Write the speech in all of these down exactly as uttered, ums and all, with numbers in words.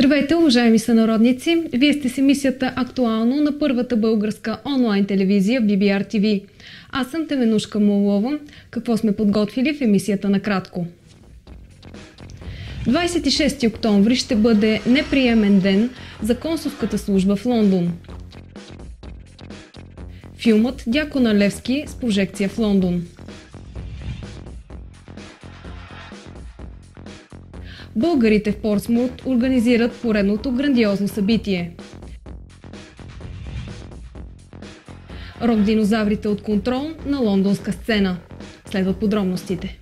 Здравейте, уважаеми сънародници! Вие сте с емисията Актуално на първата българска онлайн телевизия Би Би Ар Ти Ви. Аз съм Теменушка Молова. Какво сме подготвили в емисията накратко? двадесет и шести октомври ще бъде неприемен ден за консулската служба в Лондон. Филмът Дякона Левски с прожекция в Лондон. Българите в Портсмут организират поредното грандиозно събитие. Рок-динозаврите от Контрол на лондонска сцена. Следват подробностите.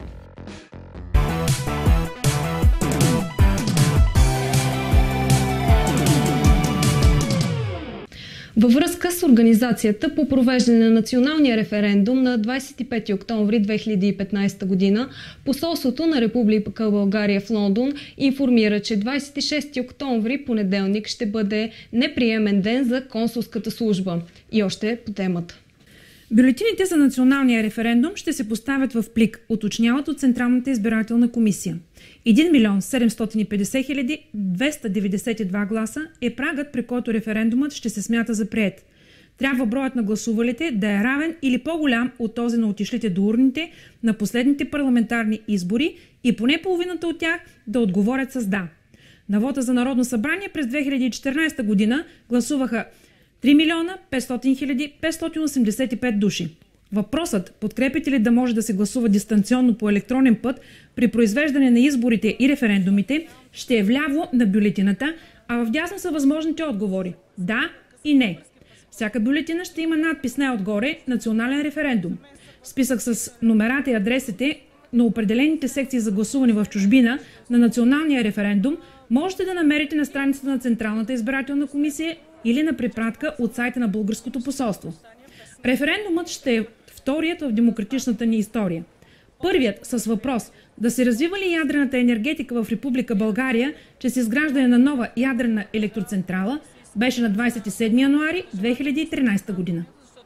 Във връзка с организацията по провеждане на националния референдум на двадесет и пети октомври две хиляди и петнадесета година, посолството на Република България в Лондон информира, че двадесет и шести октомври, понеделник, ще бъде неприемен ден за консулската служба. И още по темата. Бюлетините за националния референдум ще се поставят в плик, уточняват от Централната избирателна комисия. един милион седемстотин и петдесет хиляди двеста деветдесет и два гласа е прагът, при който референдумът ще се смята за приет. Трябва броят на гласувалите да е равен или по-голям от този на отишлите до урните на последните парламентарни избори и поне половината от тях да отговорят с да. На вота за Народно събрание през две хиляди и четиринадесета година гласуваха три милиона петстотин хиляди петстотин осемдесет и пет души. Въпросът, подкрепите ли да може да се гласува дистанционно по електронен път при произвеждане на изборите и референдумите, ще е вляво на бюлетината, а вдясно са възможните отговори – да и не. Всяка бюлетина ще има надпис най-отгоре «Национален референдум». Списък с номерата и адресите на определените секции за гласуване в чужбина на националния референдум можете да намерите на страницата на Централната избирателна комисия или на препратка от сайта на Българското посолство. Референдумът ще е вторият в демократичната ни история. Първият с въпрос да се развива ли ядрената енергетика в Република България чрез изграждане на нова ядрена електроцентрала беше на двадесет и седми януари две хиляди и тринадесета година.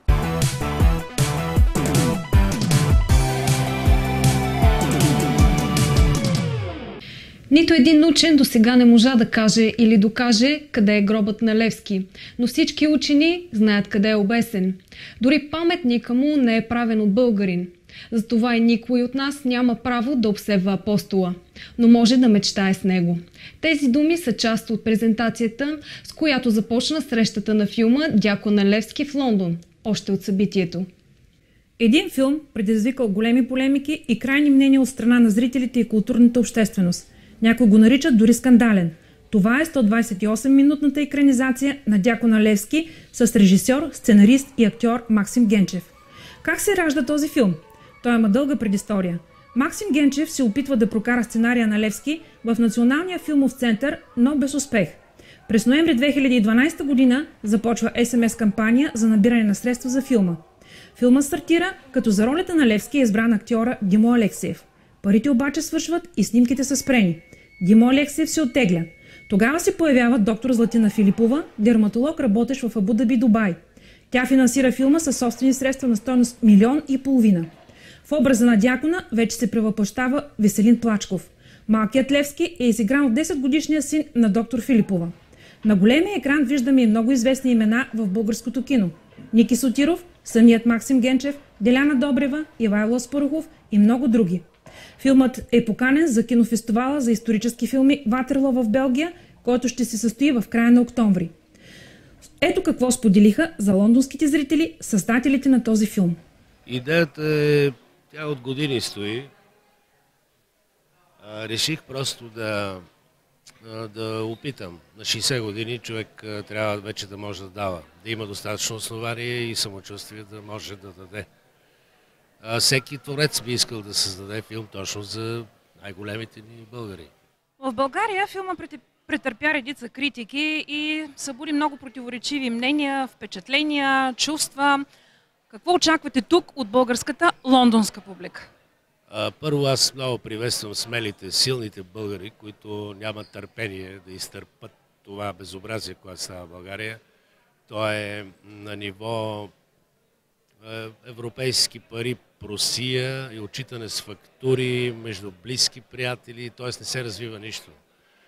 Нито един учен до сега не можа да каже или докаже къде е гробът на Левски, но всички учени знаят къде е обесен. Дори паметника му не е правен от българин. Затова и никой от нас няма право да обсебва апостола, но може да мечтае с него. Тези думи са част от презентацията, с която започна срещата на филма Дякона Левски в Лондон, още от събитието. Един филм предизвикал големи полемики и крайни мнения от страна на зрителите и културната общественост. Някои го наричат дори скандален. Това е сто двадесет и осем минутната екранизация на Дякона Левски с режисьор, сценарист и актьор Максим Генчев. Как се ражда този филм? Той има дълга предистория. Максим Генчев се опитва да прокара сценария на Левски в Националния филмов център, но без успех. През ноември две хиляди и дванадесета година започва ес ем ес кампания за набиране на средства за филма. Филмът стартира, като за ролята на Левски е избран актьора Димо Алексиев. Парите обаче свършват и снимките са спрени. Димо Алексиев се оттегля. Тогава се появява доктор Златина Филипова, дерматолог, работещ в Абу Даби, Дубай. Тя финансира филма със собствени средства на стойност милион и половина. В образа на Дякона вече се превъплъщава Веселин Плачков. Малкият Левски е изигран от десетгодишния син на доктор Филипова. На големия екран виждаме и много известни имена в българското кино. Ники Сотиров, самият Максим Генчев, Деляна Добрева, Ивайло Аспарухов и много други. Филмът е поканен за кинофестивала за исторически филми Ватерлоо в Белгия, който ще се състои в края на октомври. Ето какво споделиха за лондонските зрители създателите на този филм. Идеята е, тя от години стои. А, реших просто да, да опитам. На шейсет години човек трябва вече да може да дава, да има достатъчно основание и самочувствие да може да даде. А, всеки творец би искал да създаде филм точно за най-големите ни българи. В България филма претърпя редица критики и събуди много противоречиви мнения, впечатления, чувства. Какво очаквате тук от българската лондонска публика? А, първо, аз много приветствам смелите, силните българи, които нямат търпение да изтърпат това безобразие, което става в България. То е на ниво европейски пари, просия и отчитане с фактури между близки приятели, т.е. не се развива нищо.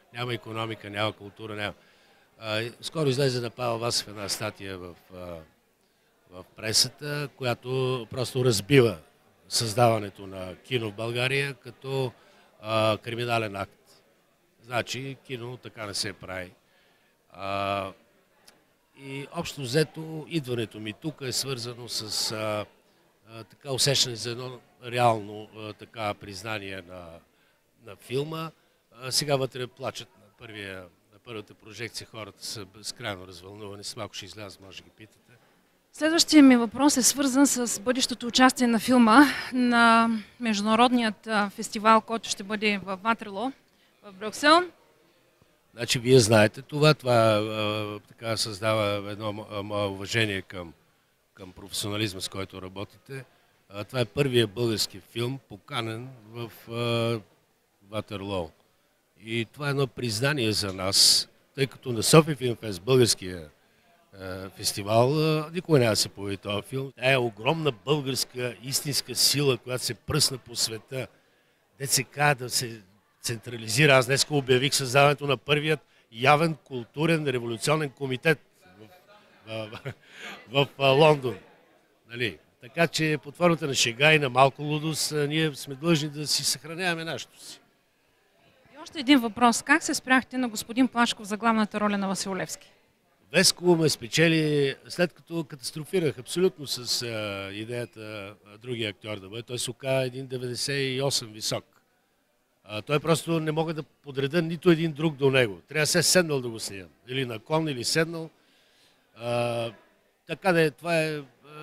няма икономика, няма култура, няма. А, скоро излезе на Павел Васев една статия в, а, в пресата, която просто разбива създаването на кино в България като а, криминален акт. Значи кино така не се прави. А, и общо взето идването ми тук е свързано с а, а, така усещане за едно реално а, така признание на, на филма. А, сега вътре плачат на, първия, на първата прожекция, хората са безкрайно развълнувани. С малко ще изляза, може да ги питате. Следващия ми въпрос е свързан с бъдещото участие на филма на международният фестивал, който ще бъде в Ватерлоо, в Брюксел. Значи, вие знаете това, това а, така създава едно мое уважение към, към професионализма, с който работите. А, това е първият български филм, поканен в а, Ватерлоо. И това е едно признание за нас, тъй като на София Филмфест, българския а, фестивал, а, никога няма да се появи този филм. Тя е огромна българска истинска сила, която се пръсна по света. ДЦК да се централизира. Аз днес обявих създаването на първият явен културен революционен комитет в, в, в, в Лондон. Нали? Така че под формата на шега и на малко лудост ние сме длъжни да си съхраняваме нашето си. И още един въпрос. Как се спряхте на господин Плашков за главната роля на Васил Левски? Веско ме спечели след като катастрофирах абсолютно с а, идеята а, другия актьор да бъде. Той се оказа един деветдесет и осем висок. А, той просто не мога да подреда нито един друг до него. Трябва да се седнал да го снимам. Или на кон, или седнал. А, така да е, това е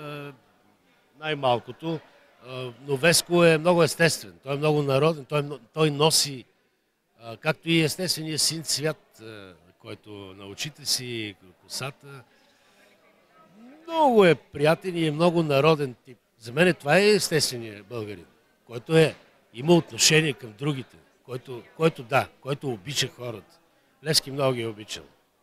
най-малкото. А, но Веско е много естествен. Той е много народен. Той, той носи, а, както и естествения син цвят, а, който на очите си, косата. Много е приятен и е много народен тип. За мен това е естественият българин, който е има отношение към другите, който, който да, който обича хората. Левски много ги е обичал.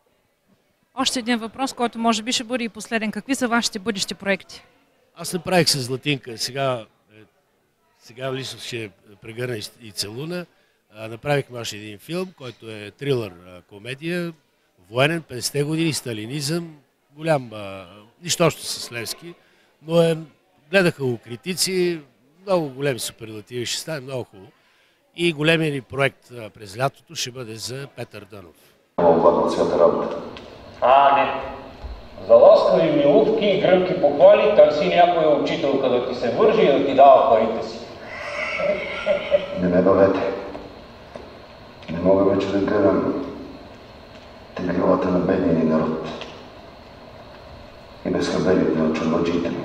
Още един въпрос, който може би ще бъде и последен. Какви са вашите бъдещи проекти? Аз направих с Златинка. Сега, сега лично ще прегърна и целуна. Направихме още един филм, който е трилър, комедия, военен, петдесетте години, сталинизъм, голям, нищо още с Левски, но е, гледаха го критици, много големи суперлативи, ще стане много хубаво. И големият ни проект през лятото ще бъде за Петър Дънов. Обладна цвята работа. А, не. За ласкави милутки и гръмки похвали търси някоя учителка да ти се вържи и да ти дава парите си. Не ме бавете. Не мога вече да гледам теглилата на бедния ни народ и безхаберието на чумаджите ми.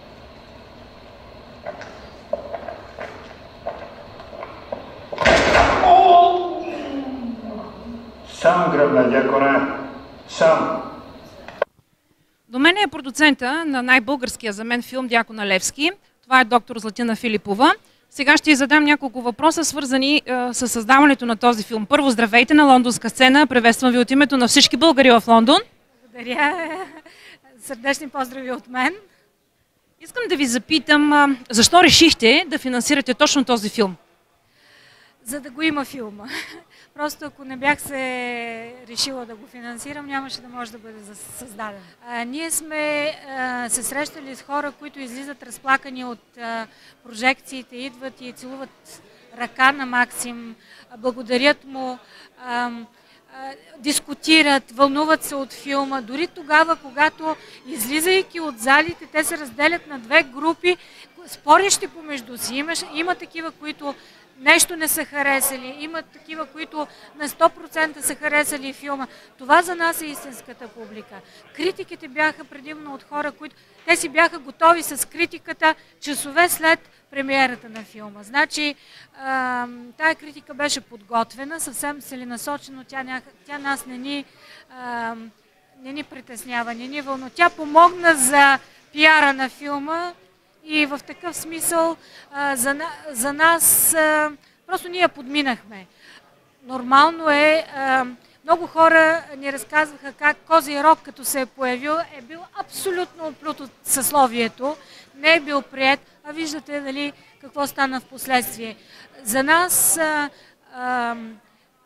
Сам гръбна, дяконе. Сам. До мен е продуцента на най-българския за мен филм Дякона Левски. Това е доктор Златина Филипова. Сега ще й задам няколко въпроса, свързани е, с създаването на този филм. Първо, здравейте на лондонска сцена. Приветствам ви от името на всички българи в Лондон. Благодаря. Сърдечни поздрави от мен. Искам да ви запитам, защо решихте да финансирате точно този филм? За да го има филма. Просто ако не бях се решила да го финансирам, нямаше да може да бъде създаден. А, ние сме а, се срещали с хора, които излизат разплакани от а, прожекциите, идват и целуват ръка на Максим, благодарят му, а, а, дискутират, вълнуват се от филма. Дори тогава, когато излизайки от залите, те се разделят на две групи, спорещи помежду си. Има, има такива, които нещо не са харесали, има такива, които на сто процента са харесали филма. Това за нас е истинската публика. Критиките бяха предимно от хора, които те си бяха готови с критиката часове след премиерата на филма. Значи, а, тая критика беше подготвена, съвсем целенасочено, тя, ня... тя нас не ни, а, не ни притеснява, не ни вълнува. Тя помогна за пиара на филма. И в такъв смисъл а, за, за нас а, просто ние подминахме. Нормално е, а, много хора ни разказваха как Козия рог, като се е появил, е бил абсолютно оплют от съсловието, не е бил приет, а виждате дали какво стана в последствие. За нас а, а,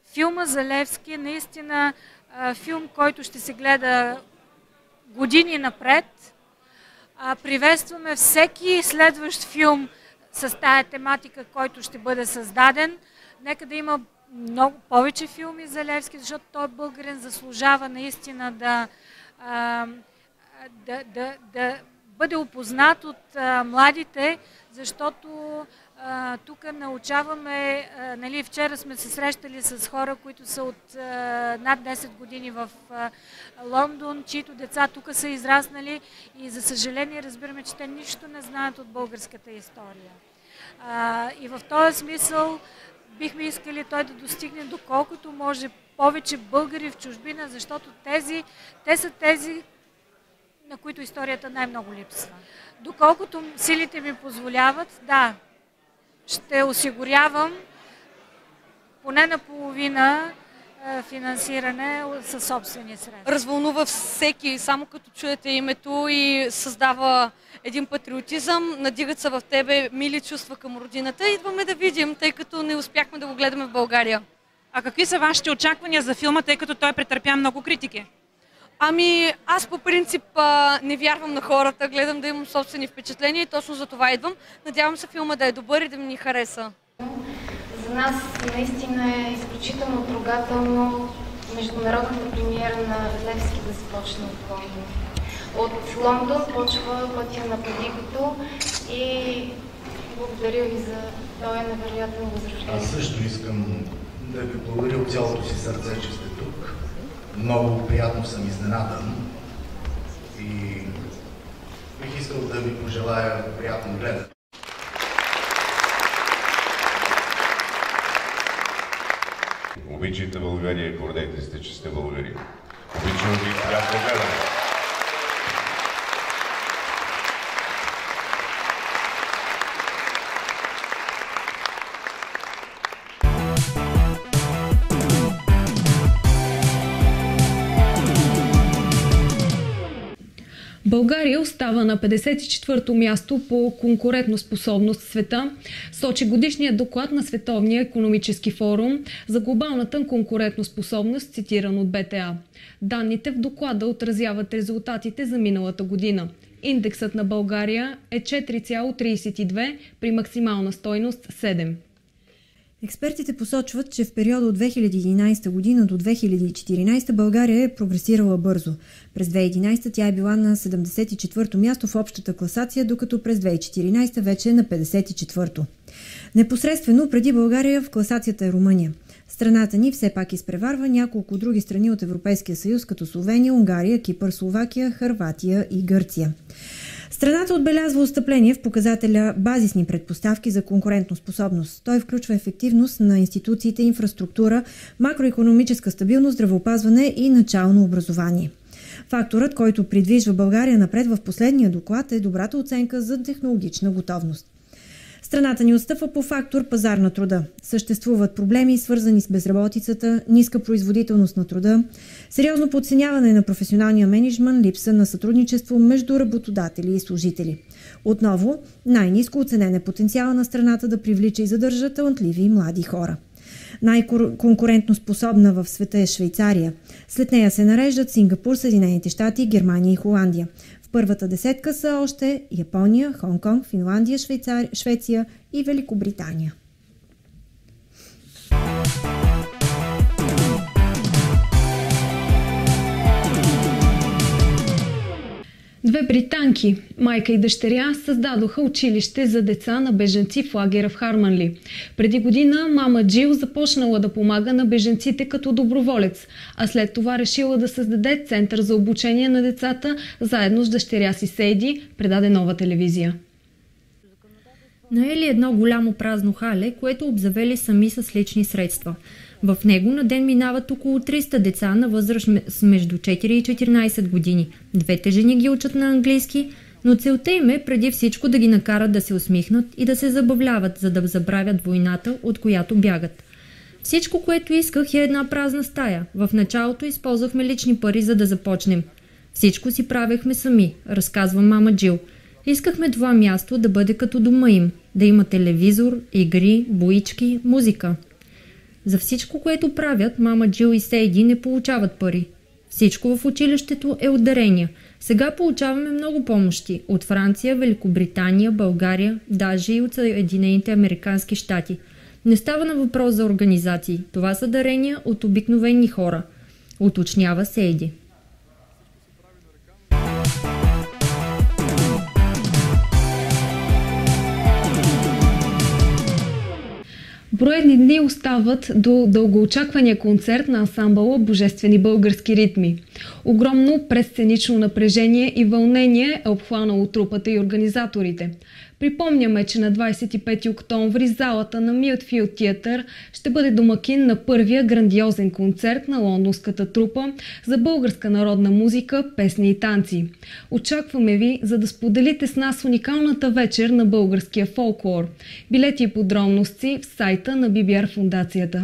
Филма за Левски е наистина а, филм, който ще се гледа години напред. А, приветстваме всеки следващ филм с тая тематика, който ще бъде създаден. Нека да има много повече филми за Левски, защото той българин заслужава наистина да, а, да, да, да бъде опознат от а, младите, защото а, тук научаваме, а, нали, вчера сме се срещали с хора, които са от а, над десет години в а, Лондон, чието деца тук са израснали и за съжаление разбираме, че те нищо не знаят от българската история. А, и в този смисъл бихме искали той да достигне доколкото може повече българи в чужбина, защото тези, те са тези, на които историята най-много липсва. Доколкото силите ми позволяват, да, ще осигурявам поне наполовина финансиране със собствени средства. Развълнува всеки, само като чуете името и създава един патриотизъм, надигат се в тебе мили чувства към родината. Идваме да видим, тъй като не успяхме да го гледаме в България. А какви са вашите очаквания за филма, тъй като той претърпя много критики? Ами, аз по принцип не вярвам на хората, гледам да имам собствени впечатления и точно за това идвам. Надявам се филма да е добър и да ми ни хареса. За нас наистина е изключително трогателно международната премиера на Левски да започне от Лондон. От Лондон почва пътя на Подигото и благодаря ви за този невероятно възрождение. Аз също искам да ви благодаря от цялото си сърце, че сте тук. Много приятно съм изненадан и бих искал да ви пожелая приятно гледане. Обичайте България и гордейте сте, че сте българи. Обичам ви, приятно гледане. България остава на петдесет и четвърто място по конкурентоспособност в света, сочи годишният доклад на Световния икономически форум за глобалната конкурентоспособност, цитиран от Б Т А. Данните в доклада отразяват резултатите за миналата година. Индексът на България е четири цяло тридесет и две при максимална стойност седем. Експертите посочват, че в периода от две хиляди и единадесета година до две хиляди и четиринадесета България е прогресирала бързо. През две хиляди и единадесета тя е била на седемдесет и четвърто място в общата класация, докато през две хиляди и четиринадесета вече е на петдесет и четвърто. Непосредствено преди България в класацията е Румъния. Страната ни все пак изпреварва няколко други страни от Европейския съюз, като Словения, Унгария, Кипър, Словакия, Хърватия и Гърция. Страната отбелязва отстъпление в показателя базисни предпоставки за конкурентоспособност. Той включва ефективност на институциите, инфраструктура, макроекономическа стабилност, здравеопазване и начално образование. Факторът, който придвижва България напред в последния доклад, е добрата оценка за технологична готовност. Страната ни отстъпва по фактор пазар на труда. Съществуват проблеми, свързани с безработицата, ниска производителност на труда, сериозно подценяване на професионалния мениджмънт, липса на сътрудничество между работодатели и служители. Отново, най-ниско оценен е потенциала на страната да привлича и задържа талантливи млади хора. Най-конкурентно способна в света е Швейцария. След нея се нареждат Сингапур, Съединените щати, Германия и Холандия. В първата десетка са още Япония, Хонг-Конг, Финландия, Швейцар... Швеция и Великобритания. Две британки, майка и дъщеря, създадоха училище за деца на бежанци в лагера в Харманли. Преди година мама Джил започнала да помага на бежанците като доброволец, а след това решила да създаде център за обучение на децата заедно с дъщеря си Сейди, предаде Нова телевизия. Наели едно голямо празно хале, което обзавели сами с лични средства. В него на ден минават около триста деца на възраст между четири и четиринадесет години. Двете жени ги учат на английски, но целта им е преди всичко да ги накарат да се усмихнат и да се забавляват, за да забравят войната, от която бягат. Всичко, което исках, е една празна стая. В началото използвахме лични пари, за да започнем. Всичко си правехме сами, разказва мама Джил. Искахме това място да бъде като дома им, да има телевизор, игри, боички, музика. За всичко, което правят, мама Джил и Сейди не получават пари. Всичко в училището е от дарения. Сега получаваме много помощи от Франция, Великобритания, България, даже и от Съединените американски щати. Не става на въпрос за организации. Това са дарения от обикновени хора, уточнява Сейди. Броени дни остават до дългоочаквания концерт на ансамбъла Божествени български ритми. Огромно пресценично напрежение и вълнение е обхванало трупата и организаторите. Припомняме, че на двадесет и пети октомври залата на Милтфилд Театър ще бъде домакин на първия грандиозен концерт на лондонската трупа за българска народна музика, песни и танци. Очакваме ви, за да споделите с нас уникалната вечер на българския фолклор. Билети и подробности в сайта на Би Би Ар фундацията.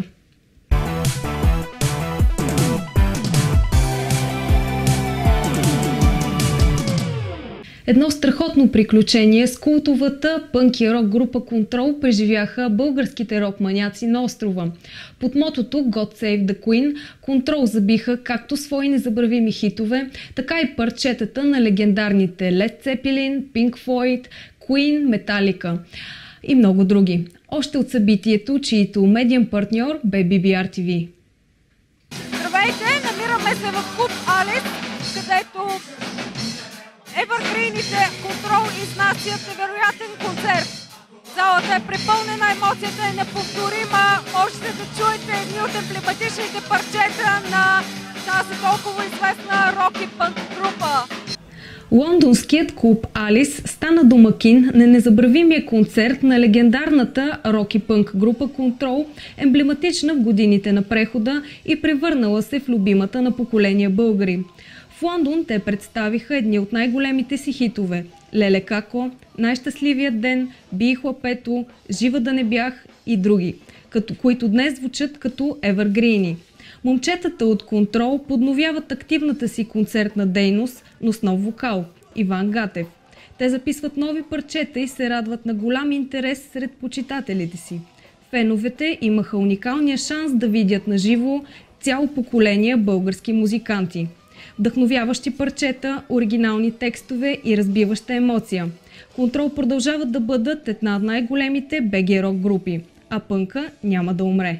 Едно страхотно приключение с култовата пънк и рок група Контрол преживяха българските рок-маняци на острова. Под мотото God Save the Queen, Контрол забиха както свои незабравими хитове, така и парчетата на легендарните Led Zeppelin, Pink Floyd, Queen, Metallica и много други. Още от събитието, чието медиен партньор бе Би Би Ар Ти Ви. Здравейте! Намираме се в клуб Алис, където Evergreenите Контрол изнасят невероятен концерт. Залата е препълнена, емоцията е неповторима. Можете да чуете едни от емблематичните парчета на тази толкова известна рок и пънк група. Лондонският клуб Алис стана домакин на незабравимия концерт на легендарната рок и пънк група Контрол, емблематична в годините на прехода и превърнала се в любимата на поколения българи. В Лондон те представиха едни от най-големите си хитове – Леле Како, Най-щастливият ден, Би хлапето, Жива да не бях и други, като, които днес звучат като евъргрини. Момчетата от Контрол подновяват активната си концертна дейност, но с нов вокал – Иван Гатев. Те записват нови парчета и се радват на голям интерес сред почитателите си. Феновете имаха уникалния шанс да видят наживо цяло поколение български музиканти. Вдъхновяващи парчета, оригинални текстове и разбиваща емоция. Контрол продължават да бъдат една от най-големите Б Г рок групи, а пънка няма да умре.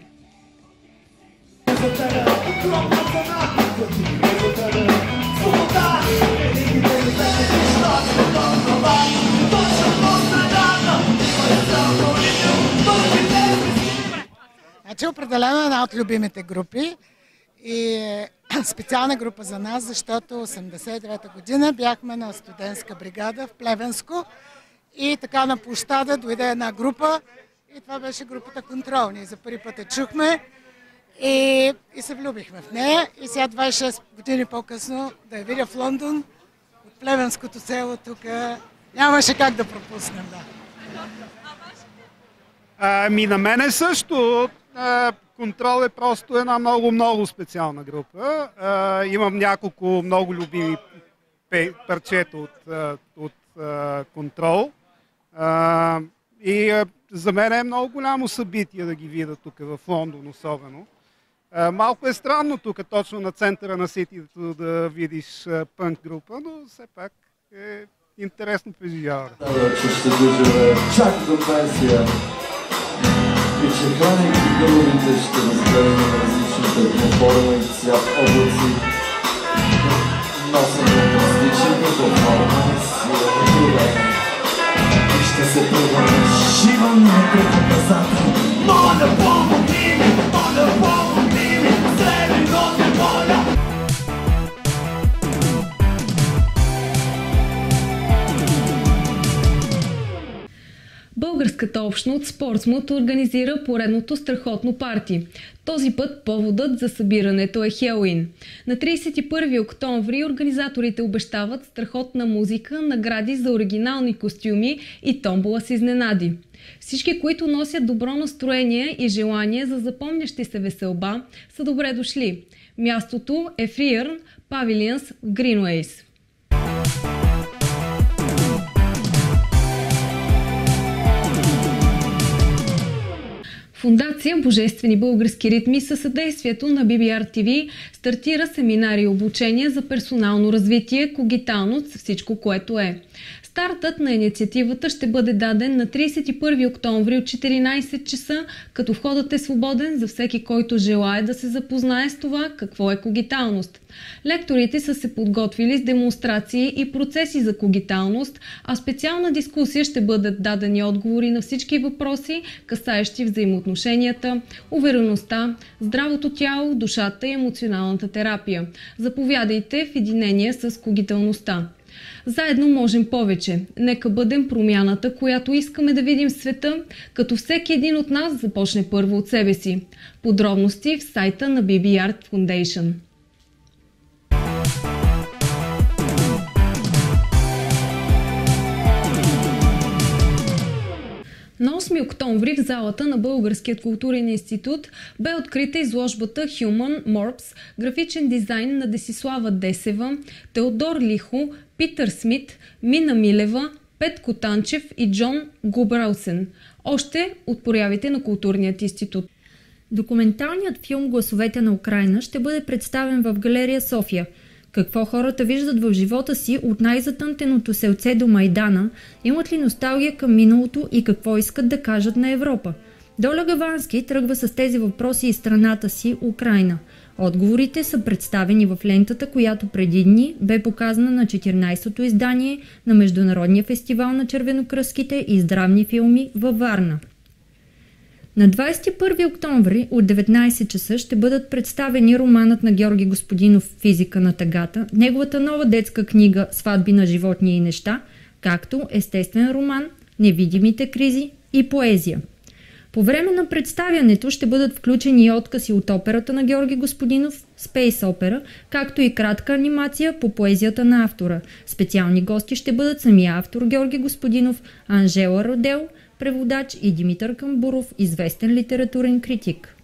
Значи определено една от любимите групи и специална група за нас, защото осемдесет и девета година бяхме на студентска бригада в Плевенско и така на площада дойде една група и това беше групата Контрол. Ние за първи път я чухме и, и се влюбихме в нея и сега двадесет и шест години по-късно да я видя в Лондон, от Плевенското село тук, нямаше как да пропуснем. Да. Ами на мене също. Контрол е просто една много-много специална група. А, имам няколко много любими парчета от, от а, Контрол. А, и а, за мен е много голямо събитие да ги видя тук в Лондон особено. А, малко е странно тук, точно на центъра на ситито, да видиш а, пънк група, но все пак е интересно преживяване. Че ще държа чак до пенсия. И че хранейки гълъбите ще разгледаме на различните форма и цвят облаци. Носене от различните по форма и сила на труда. И ще се превърне живо на показател. Моля, помогни ми, моля, помогни ми, вземи ноги, моля. Българската общност Спортсмут организира поредното страхотно парти. Този път поводът за събирането е Хелоуин. На тридесет и първи октомври организаторите обещават страхотна музика, награди за оригинални костюми и томбола с изненади. Всички, които носят добро настроение и желание за запомнящи се веселба, са добре дошли. Мястото е Фриърн Павилионс в Гринуейс. В Фондация Божествени български ритми със съдействието на Би Би Ар Ти Ви стартира семинари и обучения за персонално развитие, когиталност, всичко което е. Стартът на инициативата ще бъде даден на тридесет и първи октомври от четиринайсет часа, като входът е свободен за всеки, който желае да се запознае с това какво е когиталност. Лекторите са се подготвили с демонстрации и процеси за когиталност, а специална дискусия ще бъдат дадени отговори на всички въпроси, касаещи взаимоотношенията, увереността, здравото тяло, душата и емоционалната терапия. Заповядайте в единение с когиталността. Заедно можем повече. Нека бъдем промяната, която искаме да видим в света, като всеки един от нас започне първо от себе си. Подробности в сайта на Би Би Ар Foundation. На осми октомври в залата на Българският културен институт бе открита изложбата Human Morphs, графичен дизайн на Десислава Десева, Теодор Лихо, Питър Смит, Мина Милева, Петко Танчев и Джон Губраусен. Още от проявите на Културният институт. Документалният филм "Гласовете на Украйна" ще бъде представен в галерия София. Какво хората виждат в живота си от най-затънтеното селце до Майдана, имат ли носталгия към миналото и какво искат да кажат на Европа? Доля Гавански тръгва с тези въпроси из страната си, Украйна. Отговорите са представени в лентата, която преди дни бе показана на четиринайсетото издание на Международния фестивал на червенокръстските и здравни филми във Варна. На двайсет и първи октомври от деветнайсет часа ще бъдат представени романът на Георги Господинов "Физика на тъгата", неговата нова детска книга "Сватби на животни и неща", както естествен роман "Невидимите кризи" и поезия. По време на представянето ще бъдат включени и откази от операта на Георги Господинов "Спейс опера", както и кратка анимация по поезията на автора. Специални гости ще бъдат самия автор Георги Господинов, Анжела Родел, преводач, и Димитър Камбуров, известен литературен критик.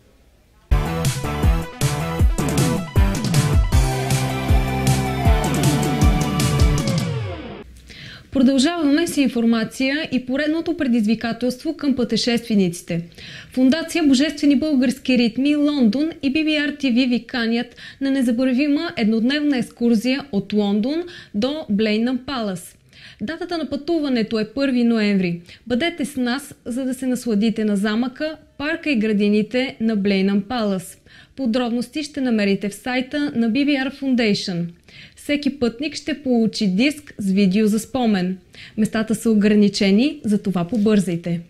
Продължаваме с информация и поредното предизвикателство към пътешествениците. Фондация Божествени български ритми Лондон и Би Би Ар Ти Ви ви канят на незабравима еднодневна екскурзия от Лондон до Блейнъм Палас. Датата на пътуването е първи ноември. Бъдете с нас, за да се насладите на замъка, парка и градините на Блейнъм Палас. Подробности ще намерите в сайта на Би Би Ар Foundation. Всеки пътник ще получи диск с видео за спомен. Местата са ограничени, затова побързайте.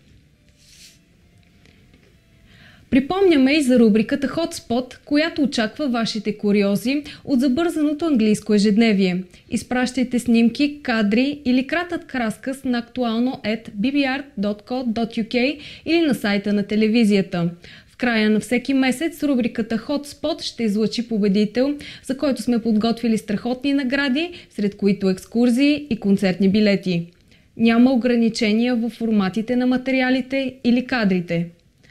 Припомняме и за рубриката Hotspot, която очаква вашите куриози от забързаното английско ежедневие. Изпращайте снимки, кадри или кратък разказ на актуално ет би би ар точка ко точка ю кей или на сайта на телевизията. В края на всеки месец рубриката Hotspot ще излъчи победител, за който сме подготвили страхотни награди, сред които екскурзии и концертни билети. Няма ограничения в форматите на материалите или кадрите.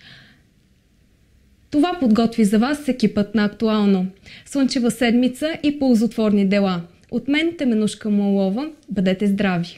Това подготви за вас екипът на Актуално. Слънчева седмица и ползотворни дела. От мен Теменушка Молова, бъдете здрави!